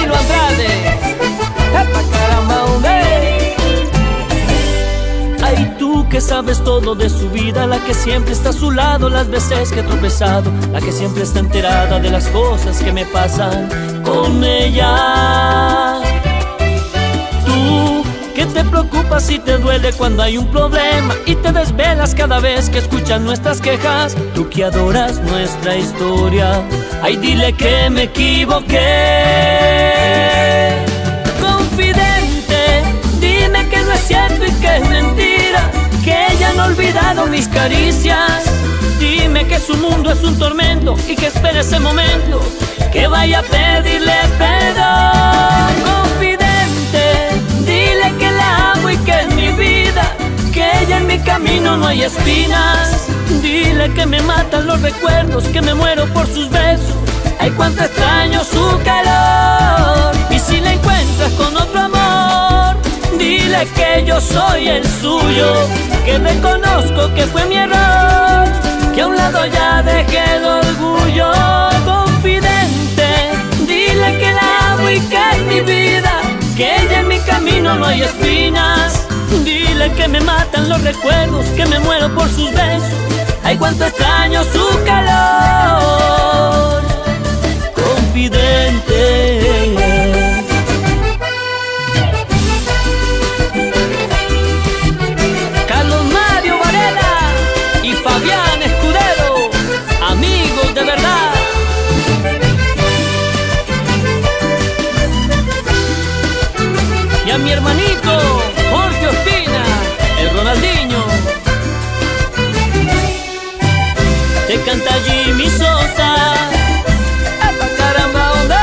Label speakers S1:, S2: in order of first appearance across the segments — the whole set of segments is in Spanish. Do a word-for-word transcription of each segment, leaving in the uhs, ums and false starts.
S1: Camilo Andrade. ¡Epa, caramba, hombre!
S2: Ay, tú que sabes todo de su vida, la que siempre está a su lado las veces que he tropezado, la que siempre está enterada de las cosas que me pasan con ella. Tú que te preocupas y te duele cuando hay un problema y te desvelas cada vez que escuchas nuestras quejas. Tú que adoras nuestra historia, ay, dile que me equivoqué. Confidente, dime que no es cierto y que es mentira, que ella no ha olvidado mis caricias. Dime que su mundo es un tormento y que espera ese momento que vaya a pedirle perdón. Confidente, dile que la amo y que es mi vida, que ella en mi camino no hay espinas. Dile que me matan los recuerdos, que me muero por sus besos, ay, cuánto extraño su calor. Y si la encuentras con otro amor, dile que yo soy el suyo, que reconozco que fue mi error, que a un lado ya dejé el orgullo. Confidente, dile que la amo y que es mi vida, que ella en mi camino no hay espinas. Dile que me matan los recuerdos, que me muero por sus besos, ay, cuánto extraño su calor. Confidente.
S1: Carlos Mario Varela y Fabián Escudero, amigos de verdad. Y a mi hermanito Jorge Ospina, el Ronaldinho.
S2: Te canta Jimmy Sosa.
S1: ¡Epa, caramba, hombre!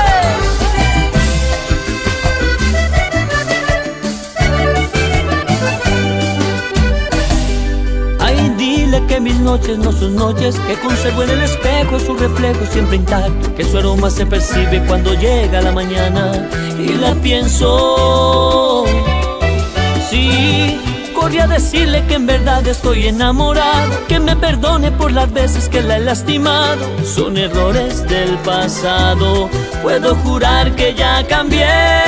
S2: Ay, dile que mis noches no son noches, que conservo en el espejo su reflejo siempre intacto, que su aroma se percibe cuando llega la mañana y la pienso. Sí, corrí a decirle que en verdad estoy enamorado, que me perdone por las veces que la he lastimado. Son errores del pasado, puedo jurar que ya cambié.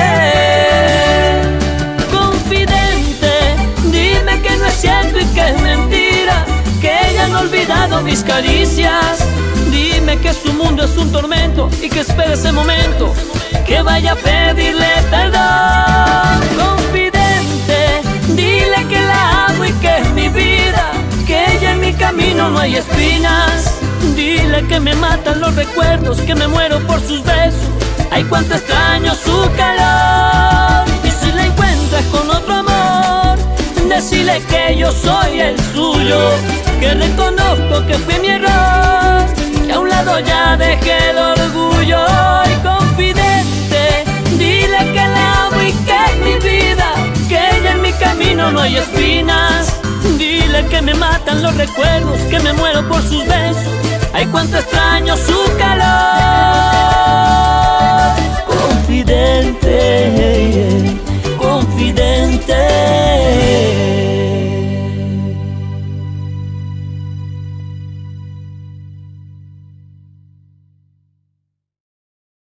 S2: Confidente, dime que no es cierto y que es mentira, que ella no ha olvidado mis caricias. Dime que su mundo es un tormento y que espera ese momento que vaya a pedirle perdón. Confidente, dile que la amo y que es mi vida, que ella en mi camino no hay espinas. Dile que me matan los recuerdos, que me muero por sus besos, ay, cuánto extraño su calor. Y si la encuentras con otro amor, decile que yo soy el suyo, que reconozco que fue mi error, que a un lado ya dejé el orgullo. Y confidente, dile que la amo y que es mi vida, que ella en mi camino no hay espinas. Dile que me matan los recuerdos, que me muero por sus besos, ay, cuánto extraño su